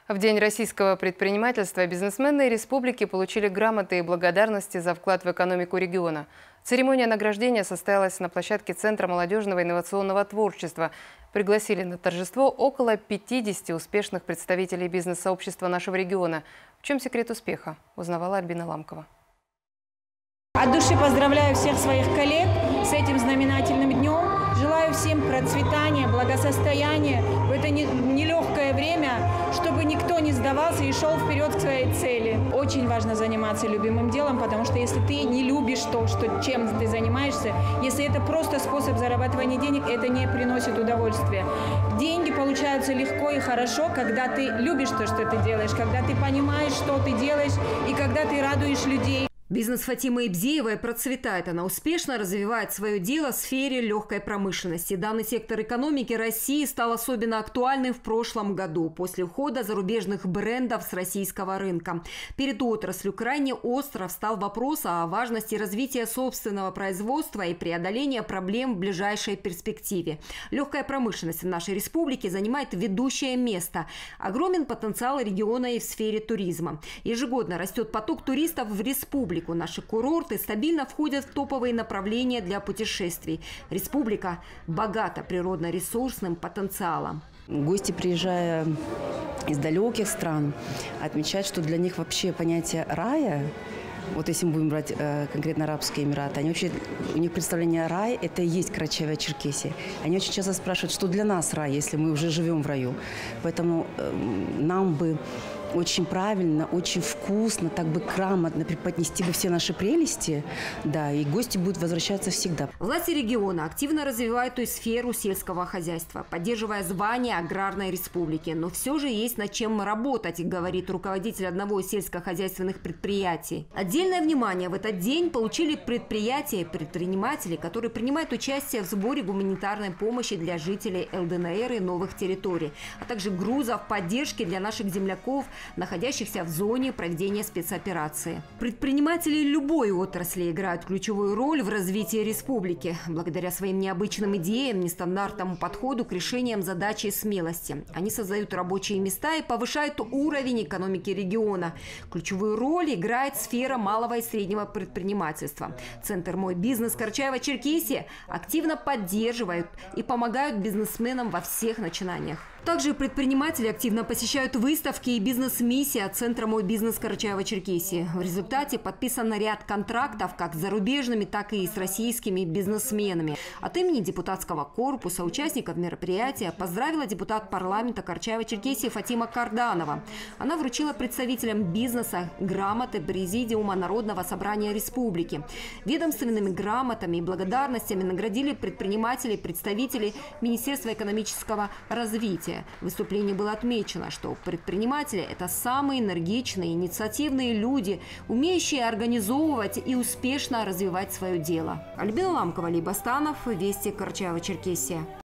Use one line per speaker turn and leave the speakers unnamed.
В День российского предпринимательства бизнесмены республики получили грамоты и благодарности за вклад в экономику региона. Церемония награждения состоялась на площадке Центра молодежного инновационного творчества. Пригласили на торжество около 50 успешных представителей бизнес-сообщества нашего региона. В чем секрет успеха, узнавала Альбина Ламкова.
От души поздравляю всех своих коллег с этим знаменательным днем. Желаю всем процветания, благосостояния в это нелегкое время, чтобы никто не сдавался и шел вперед к своей цели. Очень важно заниматься любимым делом, потому что если ты не любишь то, чем ты занимаешься, если это просто способ зарабатывания денег, это не приносит удовольствия. Деньги получаются легко и хорошо, когда ты любишь то, что ты делаешь, когда ты понимаешь, что ты делаешь, и когда ты радуешь людей.
Бизнес Фатимы Ибзиевой процветает. Она успешно развивает свое дело в сфере легкой промышленности. Данный сектор экономики России стал особенно актуальным в прошлом году, после ухода зарубежных брендов с российского рынка. Перед отраслью крайне остро встал вопрос о важности развития собственного производства и преодоления проблем в ближайшей перспективе. Легкая промышленность в нашей республике занимает ведущее место. Огромен потенциал региона и в сфере туризма. Ежегодно растет поток туристов в республику. Наши курорты стабильно входят в топовые направления для путешествий. Республика богата природно-ресурсным потенциалом.
Гости, приезжая из далеких стран, отмечают, что для них вообще понятие рая, вот если мы будем брать конкретно Арабские Эмираты, у них представление рай – это и есть Карачаево-Черкесия. Они очень часто спрашивают, что для нас рай, если мы уже живем в раю. Поэтому нам бы очень правильно, очень вкусно, так бы грамотно преподнести бы все наши прелести, да, и гости будут возвращаться всегда.
Власти региона активно развивают и сферу сельского хозяйства, поддерживая звание аграрной республики. Но все же есть над чем работать, говорит руководитель одного из сельскохозяйственных предприятий. Отдельное внимание в этот день получили предприятия и предприниматели, которые принимают участие в сборе гуманитарной помощи для жителей ЛДНР и новых территорий, а также грузов поддержки для наших земляков, находящихся в зоне проведения спецоперации. Предприниматели любой отрасли играют ключевую роль в развитии республики. Благодаря своим необычным идеям, нестандартному подходу к решениям задач и смелости. Они создают рабочие места и повышают уровень экономики региона. Ключевую роль играет сфера малого и среднего предпринимательства. Центр «Мой бизнес» Карачаево-Черкесия активно поддерживают и помогают бизнесменам во всех начинаниях. Также предприниматели активно посещают выставки и бизнес-миссии от Центра «Мой бизнес» Карачаево-Черкесии. В результате подписан ряд контрактов как с зарубежными, так и с российскими бизнесменами. От имени депутатского корпуса участников мероприятия поздравила депутат парламента Карачаево-Черкесии Фатима Карданова. Она вручила представителям бизнеса грамоты Президиума Народного собрания республики. Ведомственными грамотами и благодарностями наградили предпринимателей и представителей Министерства экономического развития. В выступлении было отмечено, что предприниматели – это самые энергичные, инициативные люди, умеющие организовывать и успешно развивать свое дело. Альбина Ламкова, Либастанов, Вести, Карачаево-Черкесия.